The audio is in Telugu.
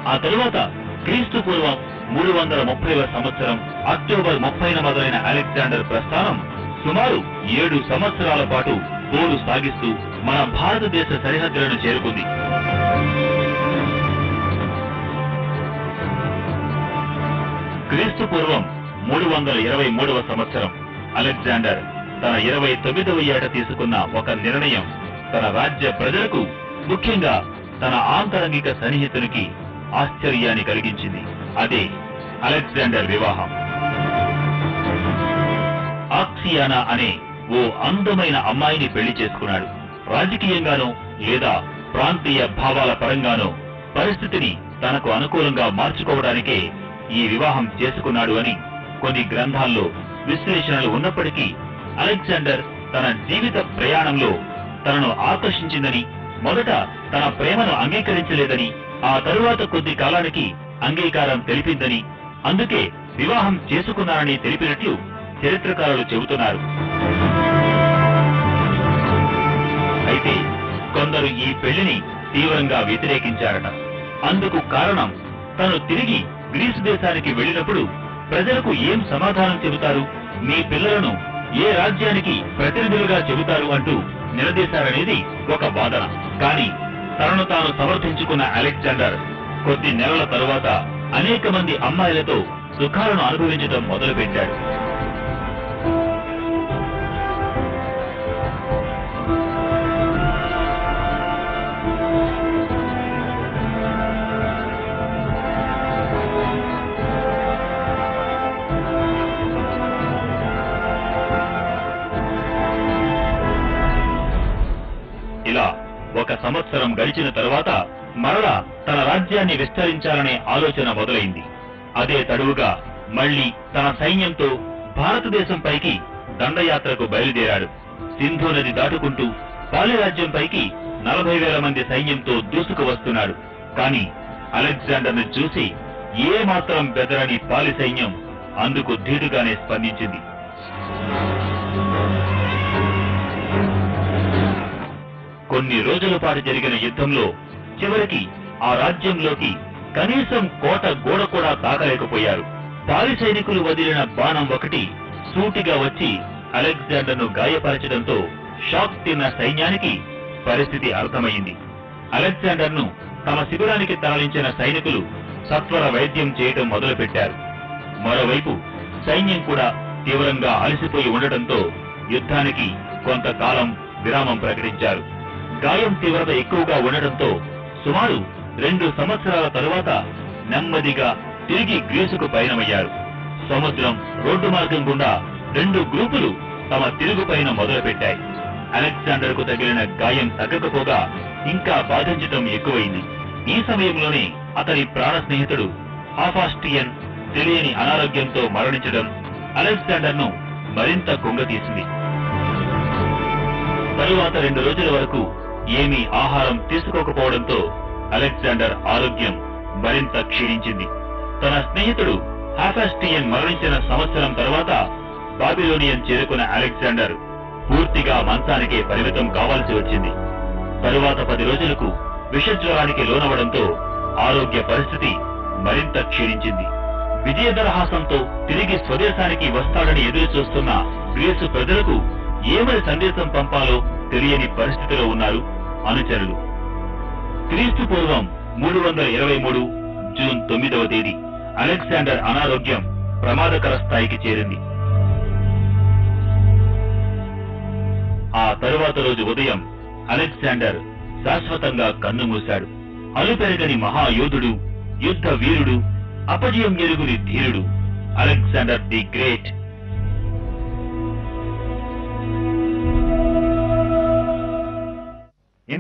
ఆ తరువాత క్రీస్తు పూర్వం 330వ సంవత్సరం అక్టోబర్ 30న మొదలైన అలెగ్జాండర్ ప్రస్థానం సుమారు 7 సంవత్సరాల పాటు పోరు సాగిస్తూ మన భారతదేశ సరిహద్దులను చేరుకుంది. క్రీస్తు పూర్వం 323వ సంవత్సరం అలెగ్జాండర్ తన 29వ ఏట తీసుకున్న ఒక నిర్ణయం తన రాజ్య ప్రజలకు, ముఖ్యంగా తన ఆంతరంగిక సన్నిహితునికి ఆశ్చర్యాన్ని కలిగించింది. అదే అలెగ్జాండర్ వివాహం. ఆక్సియానా అనే ఓ అందమైన అమ్మాయిని పెళ్లి చేసుకున్నాడు. రాజకీయంగానో లేదా ప్రాంతీయ భావాల పరంగానో పరిస్థితిని తనకు అనుకూలంగా మార్చుకోవడానికే ఈ వివాహం చేసుకున్నాడు అని కొన్ని గ్రంథాల్లో విశ్లేషణలు ఉన్నప్పటికీ అలెగ్జాండర్ తన జీవిత ప్రయాణంలో తనను ఆకర్షించిందని, మొదట తన ప్రేమను అంగీకరించలేదని, ఆ తరువాత కొద్ది కాలానికి అంగీకారం తెలిపిందని, అందుకే వివాహం చేసుకున్నారని తెలిపినట్లు చరిత్రకారులు చెబుతున్నారు. అయితే కొందరు ఈ పెళ్లిని తీవ్రంగా వ్యతిరేకించారట. అందుకు కారణం తను తిరిగి గ్రీసు దేశానికి వెళ్లినప్పుడు ప్రజలకు ఏం సమాధానం చెబుతారు, మీ పిల్లలను ఏ రాజ్యానికి ప్రతినిధులుగా చెబుతారు అంటూ నిలదీశారనేది ఒక వాదన. కానీ తనను తాను సమర్థించుకున్న అలెగ్జాండర్ కొద్ది నెలల తరువాత అనేక మంది అమ్మాయిలతో సుఖాలను అనుభవించడం మొదలుపెట్టాడు. ఇలా ఒక సంవత్సరం గడిచిన తరువాత మరలా తన రాజ్యాన్ని విస్తరించాలనే ఆలోచన మొదలైంది. అదే తడువుగా మళ్లీ తన సైన్యంతో భారతదేశంపైకి దండయాత్రకు బయలుదేరాడు. సింధు నది దాటుకుంటూ పాలిరాజ్యంపైకి 40,000 మంది సైన్యంతో దూసుకు వస్తున్నాడు. కాని అలెగ్జాండర్ను చూసి ఏమాత్రం బెదరని పాలి సైన్యం అందుకు ధీటుగానే స్పందించింది. కొన్ని రోజుల పాటు జరిగిన యుద్ధంలో చివరికి ఆ రాజ్యంలోకి కనీసం కోట గోడ కూడా తాకలేకపోయారు. పాలి సైనికులు వదిలిన బాణం ఒకటి సూటిగా వచ్చి అలెగ్జాండర్ను గాయపరచడంతో షాక్ తిన్న సైన్యానికి పరిస్థితి అర్థమైంది. అలెగ్జాండర్ను తమ శిబిరానికి తరలించిన సైనికులు సత్వర వైద్యం చేయటం మొదలుపెట్టారు. మరోవైపు సైన్యం కూడా తీవ్రంగా అలసిపోయి ఉండటంతో యుద్ధానికి కొంతకాలం విరామం ప్రకటించారు. గాయం తీవ్రత ఎక్కువగా ఉండటంతో సుమారు 2 సంవత్సరాల తరువాత నెమ్మదిగా తిరిగి గ్రీసుకు పయనమయ్యారు. సముద్రం, రోడ్డు మార్గం గుండా 2 గ్రూపులు తమ తిరుగు పయనం మొదలుపెట్టాయి. అలెగ్జాండర్ కు తగిలిన గాయం తగ్గకపోగా ఇంకా బాధించటం ఎక్కువైంది. ఈ సమయంలోనే అతని ప్రాణ స్నేహితుడు హాఫాస్టియన్ తెలియని అనారోగ్యంతో మరణించడం అలెగ్జాండర్ ను మరింత కుంగతీసింది. తరువాత 2 రోజుల వరకు ఏమీ ఆహారం తీసుకోకపోవడంతో అలెగ్జాండర్ ఆరోగ్యం మరింత క్షీణించింది. తన స్నేహితుడు హాఫాస్టియన్ మరణించిన సంవత్సరం తర్వాత బాబిలోనియన్ చేరుకున్న అలెగ్జాండర్ పూర్తిగా మంచానికే పరిమితం కావాల్సి వచ్చింది. తరువాత 10 రోజులకు విషజ్వరానికి లోనవడంతో ఆరోగ్య పరిస్థితి మరింత క్షీణించింది. విజయదరహాసంతో తిరిగి స్వదేశానికి వస్తాడని ఎదురు చూస్తున్న గ్రీసు ప్రజలకు ఏమని సందేశం పంపాలో తెలియని పరిస్థితిలో ఉన్నారు అనుచరులు. క్రీస్తు పూర్వం 323 జూన్ 9వ తేదీ అలెగ్జాండర్ అనారోగ్యం ప్రమాదకర స్థాయికి చేరింది. ఆ తరువాత రోజు ఉదయం అలెగ్జాండర్ శాశ్వతంగా కన్నుమూశాడు. అలుపెరగని మహాయోధుడు, యుద్ధ వీరుడు, అపజయం ఎరుగుని ధీరుడు అలెగ్జాండర్ ది గ్రేట్